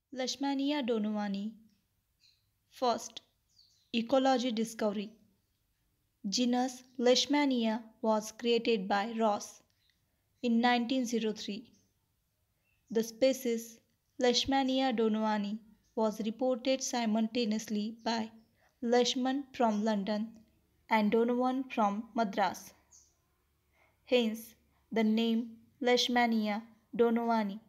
Leishmania donovani. First, ecology discovery. Genus Leishmania was created by Ross in 1903. The species Leishmania donovani was reported simultaneously by Leishman from London and Donovan from Madras. Hence, the name Leishmania donovani.